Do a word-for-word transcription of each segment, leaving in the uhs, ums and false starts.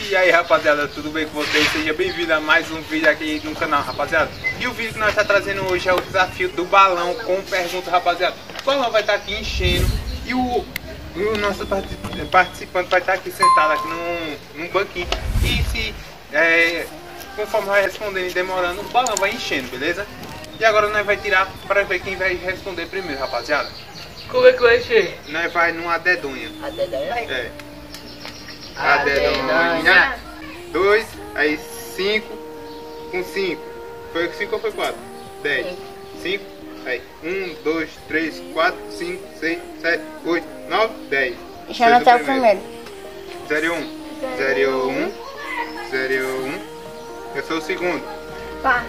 E aí, rapaziada, tudo bem com vocês? Seja bem-vindo a mais um vídeo aqui no canal, rapaziada. E o vídeo que nós estamos trazendo hoje é o desafio do balão com pergunta, rapaziada. O balão vai estar aqui enchendo e o, o nosso participante vai estar aqui sentado aqui num, num banquinho. E se, é, conforme vai respondendo e demorando, o balão vai enchendo, beleza? E agora nós vai tirar para ver quem vai responder primeiro, rapaziada. Como é que vai encher? Nós vai numa dedonha. A dedonha? É. A, A dedonha. dedonha. Dois, aí cinco, com cinco. Foi cinco ou foi quatro? Dez. Cinco, aí um, dois, três, quatro, cinco, seis, sete, oito, nove, dez. Deixa eu anotar o primeiro. Zero e um. Zero e um. Zero e um. Eu sou o segundo. Pá.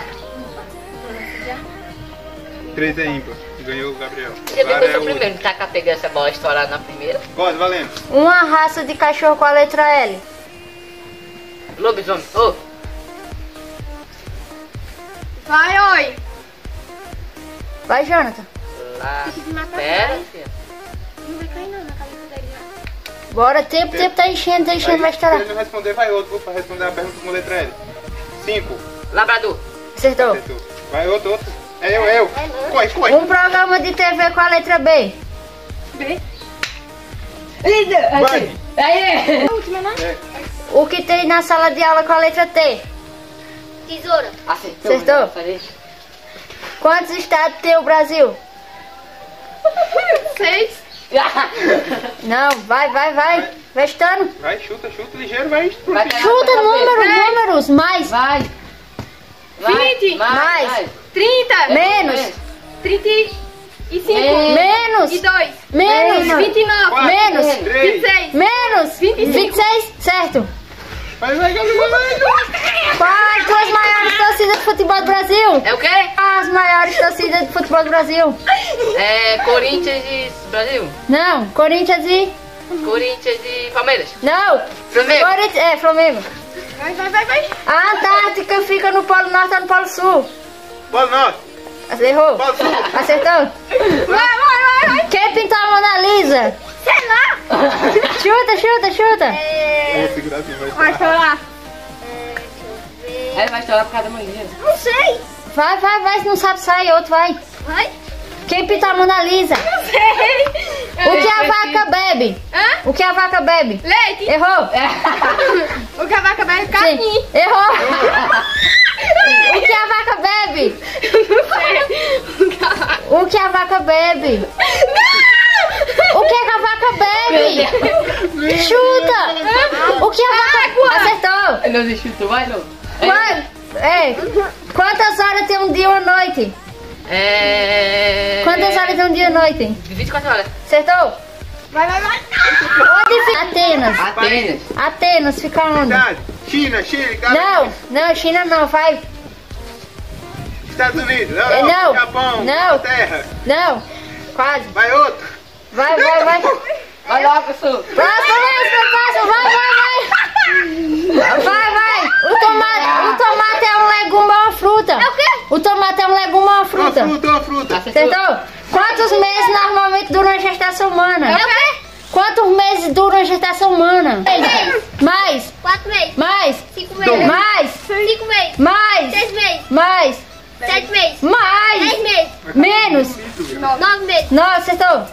Três é ímpar. Ganhou o Gabriel. Eu Agora digo é o o primeiro, tá cá pegando essa bola estourada na primeira. Pode, valendo. Uma raça de cachorro com a letra L. Lobisomem. Ô, Vai, oi. Vai, Jonathan. lá. Tem que matar Pera, mais. filha. Não vai cair não na cabeça dele. Não. Bora, tempo, tempo tá enchendo, tá enchendo, vai Aí, se estourar. ele não responder, vai outro para responder a pergunta com letra L. Cinco. Labrador. Acertou. Acertou. Vai outro, outro. É eu, é eu. Corre, corre. Um programa de T V com a letra B. B. Vai. Aí! A última, não? É. O que tem na sala de aula com a letra T. Tesoura. Acertou. Acertou. Falei. Quantos estados tem o Brasil? Seis. Não, vai, vai, vai. Vai estando. Vai, chuta, chuta, ligeiro, vai. Vai cair Chuta na tua cabeça. números, números. Mais. Vai. Vinte. Mais. vai. Trinta. Menos. Trinta e cinco. Menos. E dois. Menos. Vinte e nove. Quatro, Menos. Vinte e três. seis. Menos. Vinte e cinco. vinte e seis. Certo. Vai, vai, Gabriel, vai. Quais duas maiores torcidas de futebol do Brasil? É o quê? As maiores torcidas de futebol do Brasil. É Corinthians e Brasil. Não, Corinthians e... Corinthians e Palmeiras. Não. Flamengo. Corinthians... É, Flamengo. Vai, vai, vai, vai. A Antártica fica no Polo Norte ou no Polo Sul? Boa noite. Errou. Polo Sul. Acertou? Vai, vai, vai, vai. Quem pintou a Mona Lisa? Sei lá. Chuta, chuta, chuta. É... Vou segurar assim, vai. Vai chorar. Ele vai estourar por causa da manhã. Não sei. Vai, vai, vai. Se não sabe, sai. Outro vai. Vai. Quem pintou a Mona Lisa? Não sei. O que a vaca bebe? Hã? O que a vaca bebe? Leite. Errou. O que a vaca bebe? Sim. Capim. Errou. O que a vaca bebe? Não sei. O que a vaca... O que a vaca bebe? Não! O que a vaca bebe? Chuta! O que a vaca... Acertou! Não se chuta, vai não. Qua- É. Quantas horas tem um dia ou noite? É... Quantas horas tem um dia ou noite? vinte e quatro horas. Acertou? Vai, vai, vai. Onde fica? Atenas. Apenas. Atenas fica onde? Cidade. China, Chile, Gabriel. Não, não, China não, vai. Estados Unidos, É, Europa, não. Japão, Não. Terra. Não, quase. Vai outro. Vai, vai, vai. Vai logo, pessoal. Próximo, próximo, próximo, vai, vai, vai. Vai, vai. O tomate, o tomate é um legume ou uma fruta? É o quê? O tomate é um legume ou uma Uma fruta? fruta, uma fruta. Acertou? Quantos meses normalmente duram a gestação humana? É o quê? Quantos meses duram a gestação humana? Seis. Mais, Quatro meses. mais, Cinco meses. mais, Cinco meses. mais, Seis meses. mais, Sete meses. Dez mais, meses. menos. Nove meses. Não, acertou.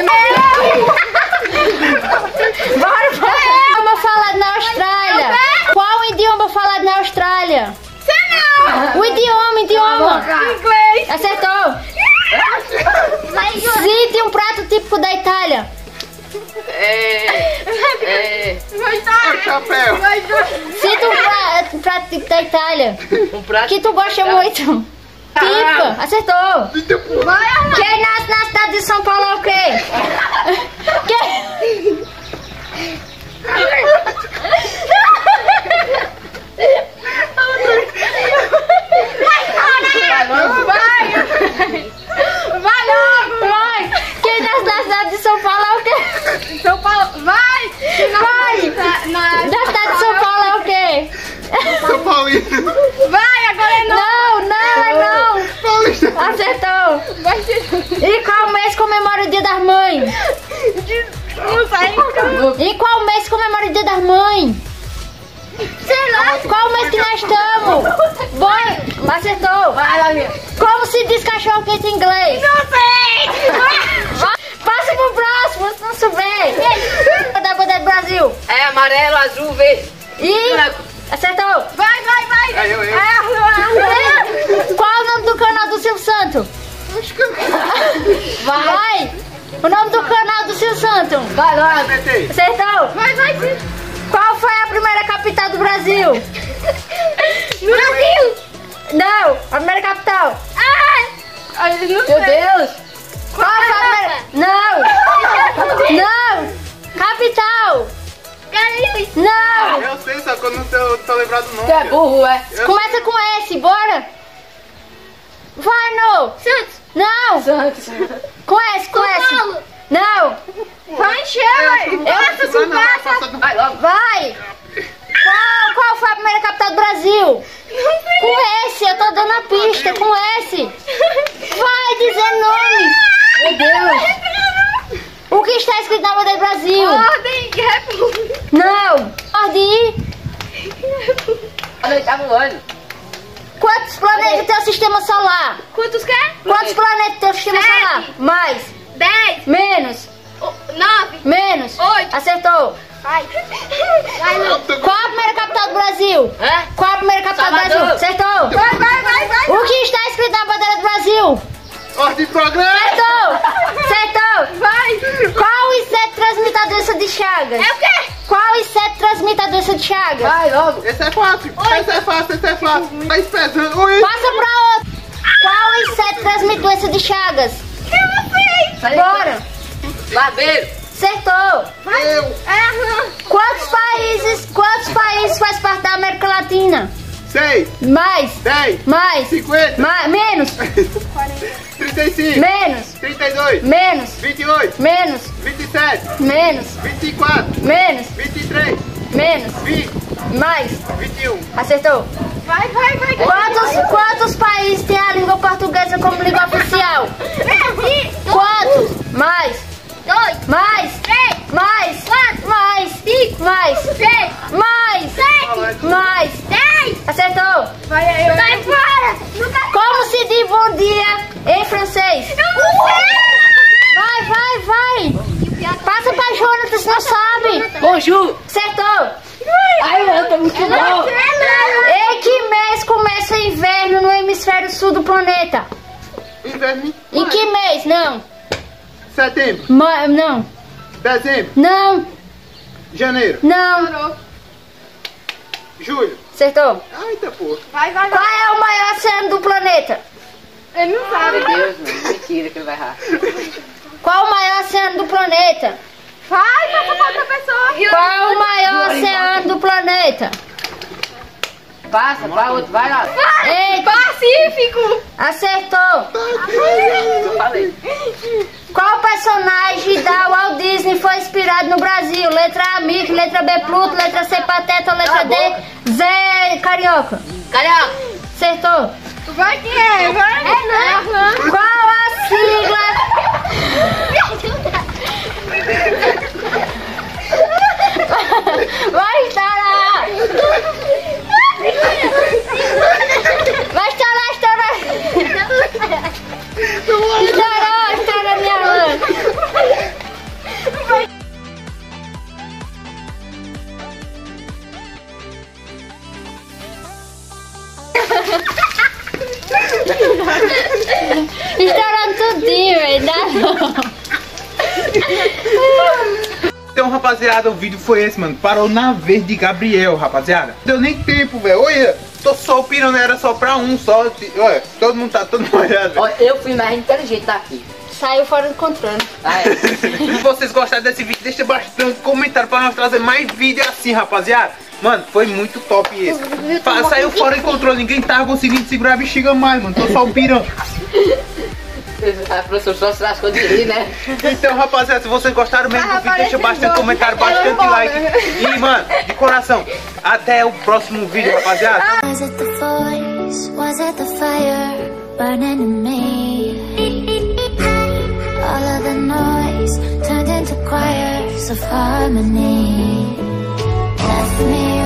Bora, bora. Idioma falado na Austrália. Qual o idioma falado na Austrália? Sei não. O idioma, idioma. Inglês. Acertou. Vai, Cite um prato típico da Itália. É... É... Vai, É o chapéu. vai. Cite um prato, um prato típico da Itália. Um prato... Que tu gosta muito. Típico. Acertou. Vai, arrumar. Quem nasce na cidade de São Paulo é o quê? Quem? Vai logo. Vai logo. Vai. Quem nasce na cidade de São Paulo é o quê? São Paulo. Vai. Vai. Na, Da cidade de São Paulo é o quê? São Paulino. Vai, agora é não. Não, não, é não. Paulista. Acertou. Vai ser... E qual mês comemora o Dia das Mães? Não sei. Em qual mês comemora o Dia das Mães? Qual mês que nós estamos? Bom, acertou. Vai lá, minha. Como se diz cachorro quente em inglês? Não sei! Passa pro próximo, se não souber. Da bandeira do Brasil. É amarelo, azul, verde. E Branco. acertou. Vai, vai, vai! É eu, eu. Qual é o nome do canal do Silvio Santos? Vai. Vai. O nome do canal do Silvio Santos. Vai lá. Acertei. Acertou. Vai, vai, sim! Qual foi a primeira capital do Brasil? Brasil! Não, a primeira capital. Ai! Ai, não Meu sei! Deus. Qual foi a primeira? Não. Não. Capital. Galinha! Não. Eu sei, só que eu não tô, tô lembrado do nome. Tu é burro, é? Eu- Começa com S, bora. Vai, no. Santos! Não. Santos. Com S, com S. Paulo! Não. Vai encher, ué! Passa, Vai, tu não, passa! passa do- Vai logo. Vai. Qual, qual foi a primeira capital do Brasil? Com S, eu tô dando a pista, com S. Vai dizer nome. Meu Deus. O que está escrito na bandeira do Brasil? Ordem e república! Não. Ordem. Olha, ele tá voando. Quantos planetas tem o sistema solar? Quantos quer? Quantos planetas tem o sistema Sete. solar? Mais. Dez! Menos. o- Nove! Menos. Oito. Acertou. Vai! Vai, não! Qual a primeira capital do Brasil? Hã? Qual a primeira capital do Salvador. Brasil? Acertou. Vai, vai, vai, vai! O que está escrito na bandeira do Brasil? Ordem de programa. Acertou. Acertou. Vai! Qual inseto transmite a doença de Chagas? É o quê? Qual inseto transmite a doença de Chagas? Vai logo. Esse é fácil. Esse é fácil, esse é fácil. Tá espesando. Oi. Passa pra outro. Qual inseto transmite doença de Chagas? Eu não sei! Sai Bora. Barbeiro. Acertou. Eu. É, Quantos países, quantos países faz parte da América Latina? Seis. Mais. Dez. Mais. Cinquenta. Mais. Menos. Trinta e cinco. Menos. Trinta e dois. Menos. Vinte e oito. Menos. Vinte e sete. Menos. Vinte e quatro. Menos. Vinte e três. Menos. Vinte. Mais. Vinte e um. Acertou. vai, vai, vai! Quantos, quantos países tem a língua portuguesa como língua oficial? Brasil! Quantos? Mais. Dois! Mais. Três! Mais. Quatro! Mais. Cinco! Mais. Seis! Mais. Sete! Mais. Dez! Acertou. Vai, eu... Vai fora! Nunca... Como se diz bom dia em francês? Eu não sei! Vai, vai, vai. Passa pra Jonathan, se não sabe. Bonjour. Acertou. Ai, eu tô muito bom. Em que mês começa o inverno no hemisfério sul do planeta? Inverno. Em que mês? Não. Setembro. Ma- não. Dezembro. Não. Janeiro. Não. Julho. Acertou. Eita porra. Vai, vai, Qual vai! é o maior oceano do planeta? Ele não sabe. Meu Deus, mano. Mentira que ele vai errar. Qual o maior oceano do planeta? Vai, passa pra outra pessoa! Qual o maior oceano do planeta? Passa, vai outro, vai lá. Eita. Pacífico! Acertou. Eu falei. Qual personagem da Walt Disney foi inspirado no Brasil? Letra A, Mickey, letra B, Pluto, letra C, Pateta, letra D, Zé Carioca. Carioca. Acertou. Vai que é, vai! É, não! Qual a sigla? Vai estourar! Vai estourar, estourar! Estourou, estourou minha mão! Estourando tudinho, velho! Dá não! Então, rapaziada, o vídeo foi esse, mano. Parou na vez de Gabriel, rapaziada. Deu nem tempo, velho. Olha, tô só opinando, era só pra um, só. Olha, todo mundo tá todo molhado. Ó, eu fui mais inteligente daqui. Saiu fora do controle. Ah, é. Se vocês gostaram desse vídeo, deixa bastante comentário pra nós trazer mais vídeo assim, rapaziada. Mano, foi muito top esse. Fa- Saiu fora de controle, ninguém tava conseguindo segurar a bexiga mais, mano. Tô só o pirão. A professora só se lascou de rir, né? Então, rapaziada, se vocês gostaram mesmo do vídeo, deixa bastante comentário, bastante like. E, mano, de coração, até o próximo vídeo, rapaziada. Was it the voice? Was it the fire burning in me? All of the noise turned into choirs of harmony. Left me